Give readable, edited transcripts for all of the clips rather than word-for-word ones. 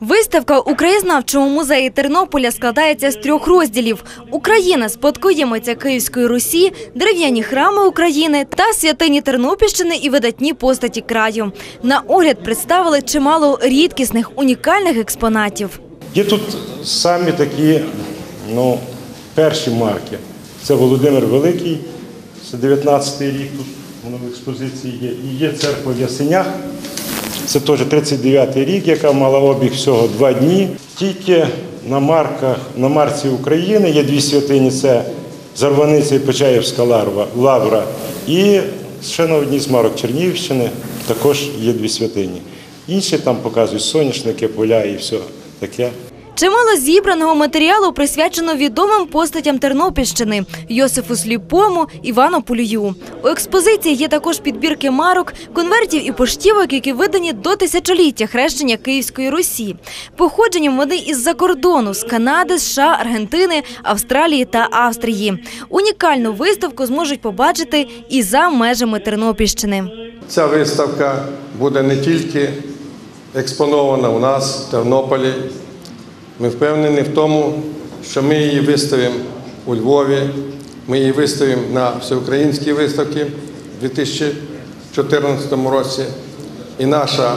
Виставка у краєзнавчому музеї Тернополя складається з 3 розділів: Україна – спадкоємиця Київської Русі, дерев'яні храми України та святині Тернопільщини і видатні постаті краю. На огляд представили чимало рідкісних, унікальних експонатів. Є тут самі такі, перші марки. Це Володимир Великий, це 19-й рік, тут воно в експозиції є. І є церква в Ясенях, це теж 39-й рік, яка мала обіг всього 2 дні. Тільки на марці України є 2 святині, це Зарваниця і Почаївська лавра. І ще на одній з марок Чернігівщини також є 2 святині. Інші там показують соняшники, поля і все таке. Чимало зібраного матеріалу присвячено відомим постатям Тернопільщини – Йосифу Сліпому, Івану Полію. У експозиції є також підбірки марок, конвертів і поштівок, які видані до 1000-ліття хрещення Київської Русі. Походженням вони із-за кордону – з Канади, США, Аргентини, Австралії та Австрії. Унікальну виставку зможуть побачити і за межами Тернопільщини. Ця виставка буде не тільки експонована у нас в Тернополі. Ми впевнені в тому, що ми її виставимо у Львові, ми її виставимо на всеукраїнській виставці у 2014 році. І наша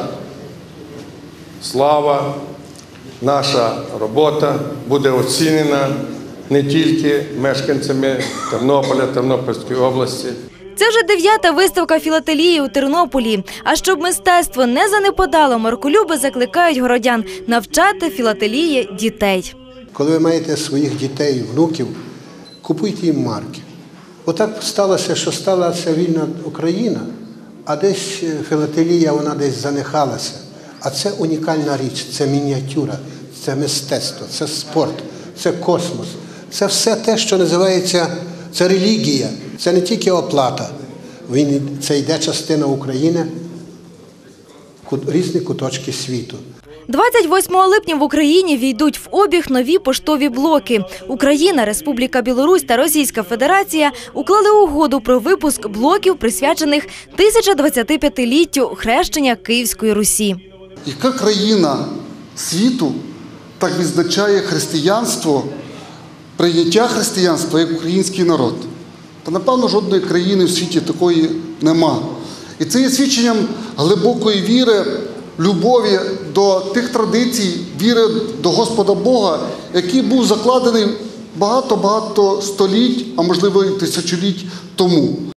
слава, наша робота буде оцінена не тільки мешканцями Тернополя, Тернопільської області. Це вже 9-та виставка філателії у Тернополі. А щоб мистецтво не занепадало, марколюби закликають городян навчати філателії дітей. Коли ви маєте своїх дітей, внуків, купуйте їм марки. Отак сталося, що стала ця вільна Україна, а десь філателія, вона десь занехалася. А це унікальна річ, це мініатюра, це мистецтво, це спорт, це космос. Це все те, що називається, це релігія. Це не тільки оплата, це йде частина України, різні куточки світу. 28 липня в Україні війдуть в обіг нові поштові блоки. Україна, Республіка Білорусь та Російська Федерація уклали угоду про випуск блоків, присвячених 1025-літтю хрещення Київської Русі. Яка країна світу так відзначає християнство, прийняття християнства як український народ? Та, напевно, жодної країни в світі такої нема. І це є свідченням глибокої віри, любові до тих традицій, віри до Господа Бога, який був закладений багато-багато століть, а можливо і тисячоліть тому.